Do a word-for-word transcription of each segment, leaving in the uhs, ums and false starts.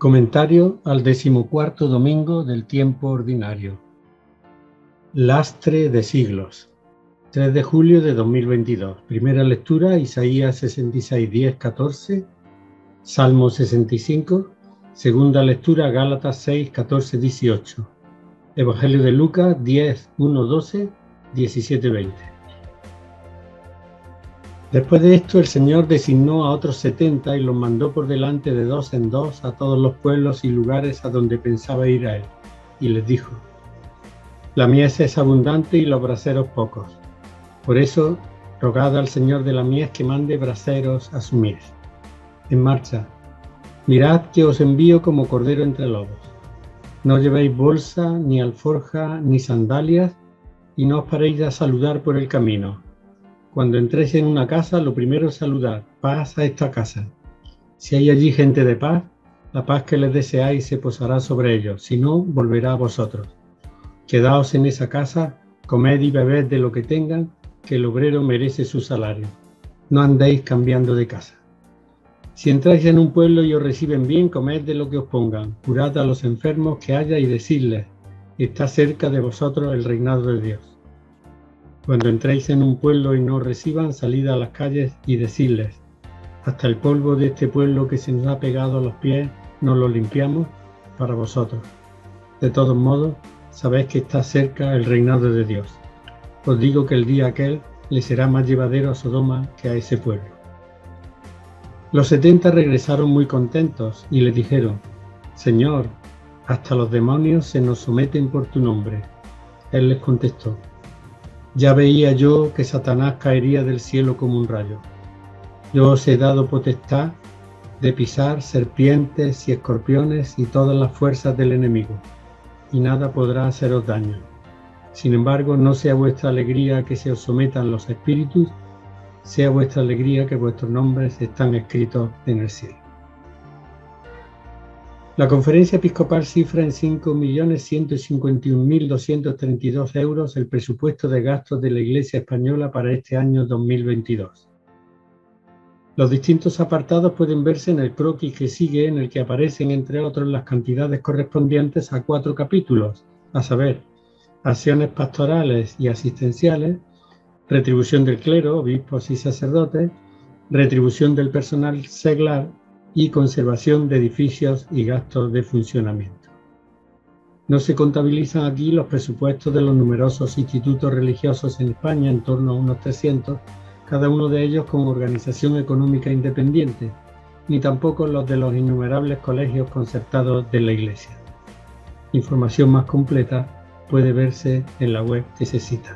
Comentario al decimocuarto domingo del tiempo ordinario. Lastre de siglos. tres de julio de dos mil veintidós. Primera lectura, Isaías sesenta y seis, diez, catorce. Salmo sesenta y cinco. Segunda lectura, Gálatas seis, catorce, dieciocho. Evangelio de Lucas diez, uno, doce, diecisiete, veinte. Después de esto, el Señor designó a otros setenta y los mandó por delante de dos en dos a todos los pueblos y lugares a donde pensaba ir a él. Y les dijo: La mies es abundante y los braseros pocos. Por eso, rogad al Señor de la mies que mande braseros a su mies. En marcha, mirad que os envío como cordero entre lobos. No llevéis bolsa, ni alforja, ni sandalias, y no os paréis a saludar por el camino. Cuando entréis en una casa, lo primero es saludar: paz a esta casa. Si hay allí gente de paz, la paz que les deseáis se posará sobre ellos, si no, volverá a vosotros. Quedaos en esa casa, comed y bebed de lo que tengan, que el obrero merece su salario. No andéis cambiando de casa. Si entráis en un pueblo y os reciben bien, comed de lo que os pongan, curad a los enfermos que haya y decidles: está cerca de vosotros el reinado de Dios. Cuando entréis en un pueblo y no os reciban, salid a las calles y decidles: hasta el polvo de este pueblo que se nos ha pegado a los pies, nos lo limpiamos para vosotros. De todos modos, sabéis que está cerca el reinado de Dios. Os digo que el día aquel le será más llevadero a Sodoma que a ese pueblo. Los setenta regresaron muy contentos y le dijeron: Señor, hasta los demonios se nos someten por tu nombre. Él les contestó: Ya veía yo que Satanás caería del cielo como un rayo. Yo os he dado potestad de pisar serpientes y escorpiones y todas las fuerzas del enemigo, y nada podrá haceros daño. Sin embargo, no sea vuestra alegría que se os sometan los espíritus, sea vuestra alegría que vuestros nombres están escritos en el cielo. La Conferencia Episcopal cifra en cinco millones ciento cincuenta y un mil doscientos treinta y dos euros el presupuesto de gastos de la Iglesia española para este año dos mil veintidós. Los distintos apartados pueden verse en el croquis que sigue, en el que aparecen, entre otros, las cantidades correspondientes a cuatro capítulos, a saber, acciones pastorales y asistenciales, retribución del clero, obispos y sacerdotes, retribución del personal seglar, y conservación de edificios y gastos de funcionamiento. No se contabilizan aquí los presupuestos de los numerosos institutos religiosos en España, en torno a unos trescientos, cada uno de ellos con organización económica independiente, ni tampoco los de los innumerables colegios concertados de la Iglesia. Información más completa puede verse en la web que se cita.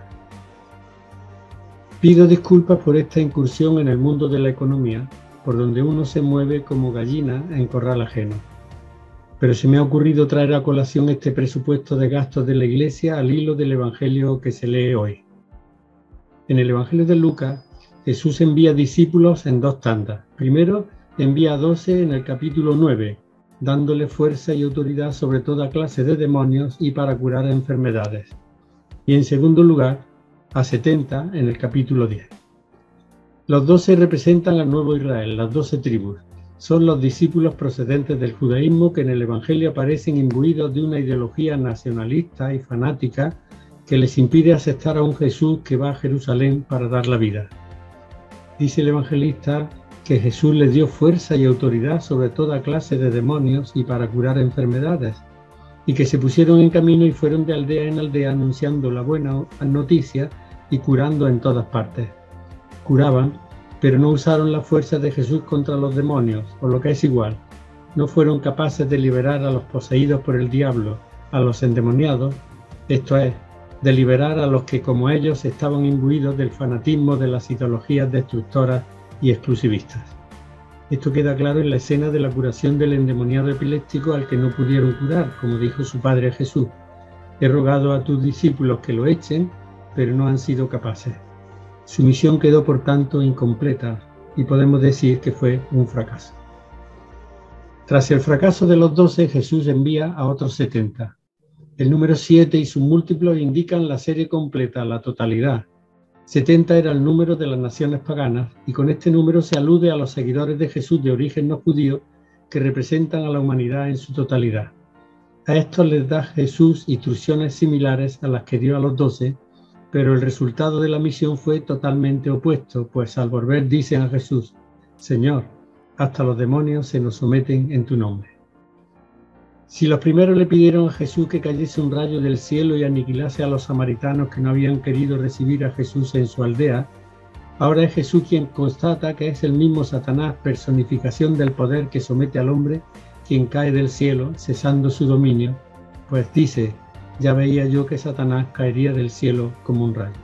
Pido disculpas por esta incursión en el mundo de la economía, por donde uno se mueve como gallina en corral ajeno. Pero se me ha ocurrido traer a colación este presupuesto de gastos de la Iglesia al hilo del Evangelio que se lee hoy. En el Evangelio de Lucas, Jesús envía discípulos en dos tandas. Primero, envía a doce en el capítulo nueve, dándole fuerza y autoridad sobre toda clase de demonios y para curar enfermedades. Y en segundo lugar, a setenta en el capítulo diez. Los doce representan al nuevo Israel, las doce tribus. Son los discípulos procedentes del judaísmo que en el Evangelio aparecen imbuidos de una ideología nacionalista y fanática que les impide aceptar a un Jesús que va a Jerusalén para dar la vida. Dice el evangelista que Jesús les dio fuerza y autoridad sobre toda clase de demonios y para curar enfermedades, y que se pusieron en camino y fueron de aldea en aldea anunciando la buena noticia y curando en todas partes. Curaban, pero no usaron la fuerza de Jesús contra los demonios, o lo que es igual, no fueron capaces de liberar a los poseídos por el diablo, a los endemoniados, esto es, de liberar a los que como ellos estaban imbuidos del fanatismo de las ideologías destructoras y exclusivistas. Esto queda claro en la escena de la curación del endemoniado epiléptico al que no pudieron curar, como dijo su padre Jesús: he rogado a tus discípulos que lo echen, pero no han sido capaces. Su misión quedó, por tanto, incompleta y podemos decir que fue un fracaso. Tras el fracaso de los doce, Jesús envía a otros setenta. El número siete y sus múltiplos indican la serie completa, la totalidad. setenta era el número de las naciones paganas y con este número se alude a los seguidores de Jesús de origen no judío que representan a la humanidad en su totalidad. A estos les da Jesús instrucciones similares a las que dio a los doce, pero el resultado de la misión fue totalmente opuesto, pues al volver dicen a Jesús: Señor, hasta los demonios se nos someten en tu nombre. Si los primeros le pidieron a Jesús que cayese un rayo del cielo y aniquilase a los samaritanos que no habían querido recibir a Jesús en su aldea, ahora es Jesús quien constata que es el mismo Satanás, personificación del poder que somete al hombre, quien cae del cielo, cesando su dominio, pues dice: ya veía yo que Satanás caería del cielo como un rayo.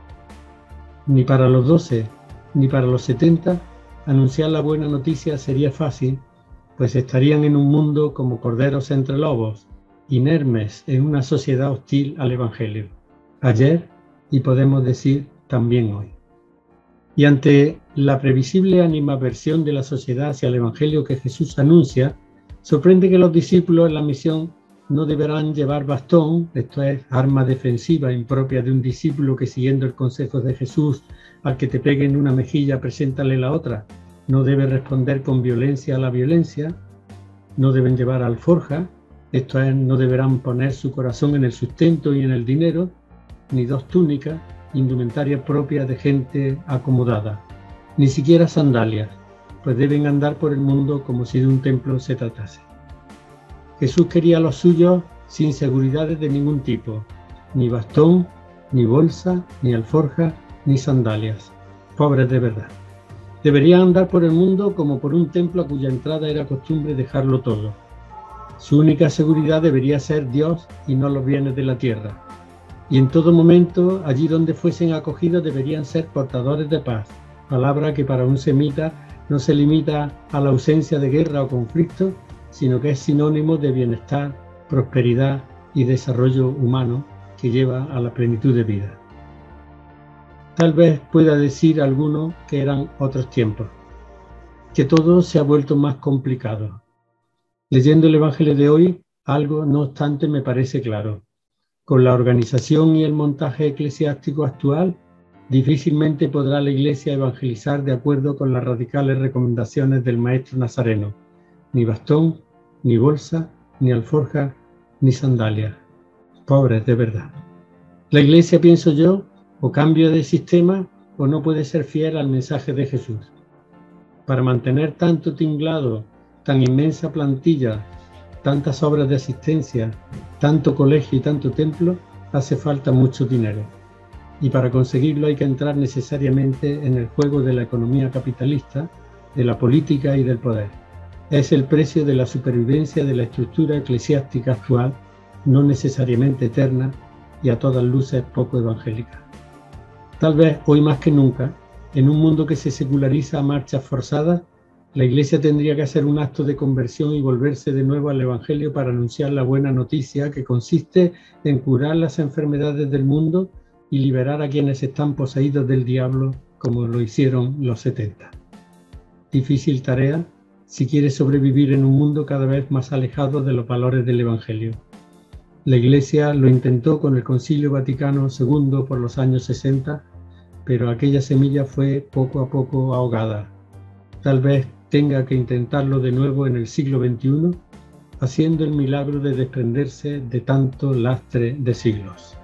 Ni para los doce, ni para los setenta, anunciar la buena noticia sería fácil, pues estarían en un mundo como corderos entre lobos, inermes en una sociedad hostil al Evangelio, ayer y podemos decir también hoy. Y ante la previsible animadversión de la sociedad hacia el Evangelio que Jesús anuncia, sorprende que los discípulos en la misión no deberán llevar bastón, esto es, arma defensiva impropia de un discípulo que, siguiendo el consejo de Jesús, al que te pegue en una mejilla, preséntale la otra. No debe responder con violencia a la violencia. No deben llevar alforja, esto es, no deberán poner su corazón en el sustento y en el dinero, ni dos túnicas, indumentaria propia de gente acomodada, ni siquiera sandalias, pues deben andar por el mundo como si de un templo se tratase. Jesús quería a los suyos sin seguridades de ningún tipo, ni bastón, ni bolsa, ni alforja, ni sandalias, pobres de verdad. Deberían andar por el mundo como por un templo a cuya entrada era costumbre dejarlo todo. Su única seguridad debería ser Dios y no los bienes de la tierra. Y en todo momento, allí donde fuesen acogidos, deberían ser portadores de paz, palabra que para un semita no se limita a la ausencia de guerra o conflicto, sino que es sinónimo de bienestar, prosperidad y desarrollo humano que lleva a la plenitud de vida. Tal vez pueda decir alguno que eran otros tiempos, que todo se ha vuelto más complicado. Leyendo el Evangelio de hoy, algo no obstante me parece claro. Con la organización y el montaje eclesiástico actual, difícilmente podrá la Iglesia evangelizar de acuerdo con las radicales recomendaciones del Maestro Nazareno. Ni bastón, ni bolsa, ni alforja, ni sandalias. Pobres de verdad. La Iglesia, pienso yo, o cambia de sistema o no puede ser fiel al mensaje de Jesús. Para mantener tanto tinglado, tan inmensa plantilla, tantas obras de asistencia, tanto colegio y tanto templo, hace falta mucho dinero. Y para conseguirlo hay que entrar necesariamente en el juego de la economía capitalista, de la política y del poder. Es el precio de la supervivencia de la estructura eclesiástica actual, no necesariamente eterna y a todas luces poco evangélica. Tal vez hoy más que nunca, en un mundo que se seculariza a marchas forzadas, la Iglesia tendría que hacer un acto de conversión y volverse de nuevo al Evangelio para anunciar la buena noticia que consiste en curar las enfermedades del mundo y liberar a quienes están poseídos del diablo, como lo hicieron los setenta. Difícil tarea si quiere sobrevivir en un mundo cada vez más alejado de los valores del Evangelio. La Iglesia lo intentó con el Concilio Vaticano segundo por los años sesenta, pero aquella semilla fue poco a poco ahogada. Tal vez tenga que intentarlo de nuevo en el siglo veintiuno, haciendo el milagro de desprenderse de tanto lastre de siglos.